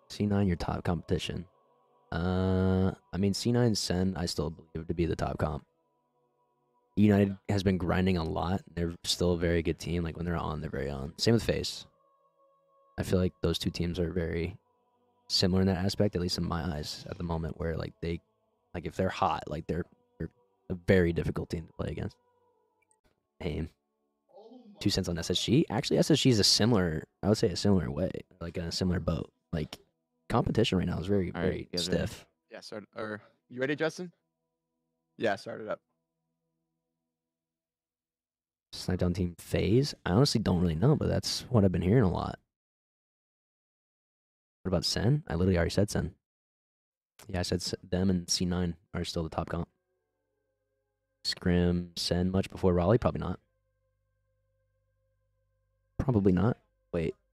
C9, your top competition. I mean, C9 Sen, I still believe to be the top comp. United has been grinding a lot. They're still a very good team. Like when they're on, they're very on. Same with FaZe. I feel like those two teams are very similar in that aspect, at least in my eyes at the moment, where like they, like if they're hot, like they're a very difficult team to play against. Aim. 2 cents on SSG. Actually, SSG is a similar, I would say a similar way, like in a similar boat. Like competition right now is very, All right, very you guys stiff. Yeah, start. Or you ready, Justin? Yeah, start it up. Snipe down team FaZe. I honestly don't really know, but that's what I've been hearing a lot. What about Sen? I literally already said Sen. Yeah, I said them and C9 are still the top comp. Scrim, Sen much before Raleigh? Probably not. Probably not. Wait.